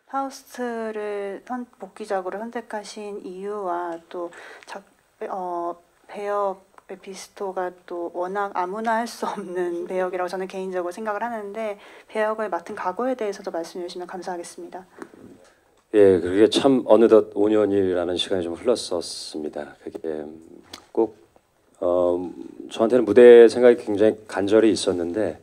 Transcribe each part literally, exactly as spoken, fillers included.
파우스트를 선, 복귀작으로 선택하신 이유와 또 작, 어, 배역 메피스토가 또 워낙 아무나 할 수 없는 배역이라고 저는 개인적으로 생각을 하는데 배역을 맡은 각오에 대해서도 말씀해 주시면 감사하겠습니다. 예, 그게 참 어느덧 오 년이라는 시간이 좀 흘렀었습니다. 그게 꼭 어, 저한테는 무대 생각이 굉장히 간절히 있었는데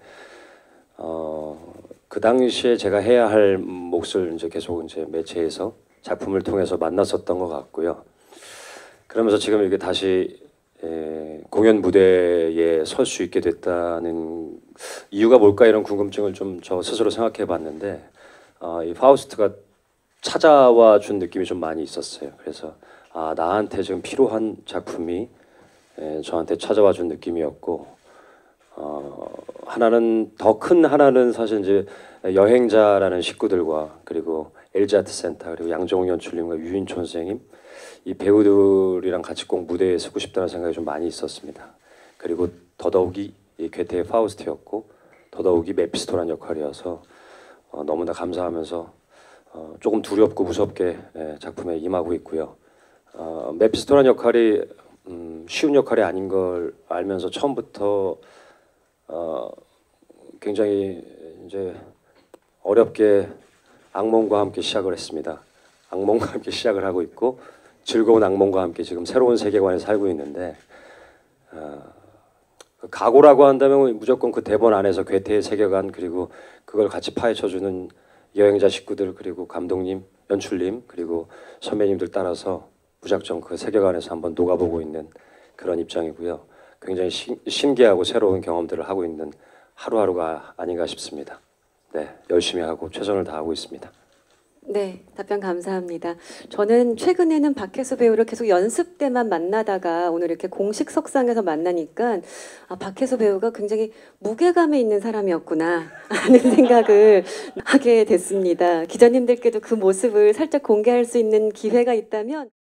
어, 그 당시에 제가 해야 할 몫을 이제 계속 이제 매체에서 작품을 통해서 만났었던 것 같고요. 그러면서 지금 이렇게 다시 에, 공연 무대에 설 수 있게 됐다는 이유가 뭘까 이런 궁금증을 좀 저 스스로 생각해 봤는데 어, 이 파우스트가 찾아와 준 느낌이 좀 많이 있었어요. 그래서 아, 나한테 지금 필요한 작품이 에, 저한테 찾아와 준 느낌이었고 어, 하나는 더 큰 하나는 사실 이제 여행자라는 식구들과 그리고 엘지 아트 센터 그리고 양정욱 연출님과 유인촌 선생님 이 배우들이랑 같이 꼭 무대에 서고 싶다는 생각이 좀 많이 있었습니다. 그리고 더더욱이 이 괴테의 파우스트였고 더더욱이 메피스토란 역할이어서 어, 너무나 감사하면서 어, 조금 두렵고 무섭게 예, 작품에 임하고 있고요. 어, 메피스토란 역할이 음, 쉬운 역할이 아닌 걸 알면서 처음부터 어, 굉장히 이제 어렵게 악몽과 함께 시작을 했습니다. 악몽과 함께 시작을 하고 있고 즐거운 악몽과 함께 지금 새로운 세계관에 살고 있는데 어, 그 각오라고 한다면 무조건 그 대본 안에서 괴테의 세계관 그리고 그걸 같이 파헤쳐주는 여행자 식구들 그리고 감독님, 연출님 그리고 선배님들 따라서 무작정 그 세계관에서 한번 녹아보고 있는 그런 입장이고요. 굉장히 시, 신기하고 새로운 경험들을 하고 있는 하루하루가 아닌가 싶습니다. 네, 열심히 하고 최선을 다하고 있습니다. 네, 답변 감사합니다. 저는 최근에는 박혜수 배우를 계속 연습 때만 만나다가 오늘 이렇게 공식 석상에서 만나니까 아, 박혜수 배우가 굉장히 무게감이 있는 사람이었구나 하는 생각을 하게 됐습니다. 기자님들께도 그 모습을 살짝 공개할 수 있는 기회가 있다면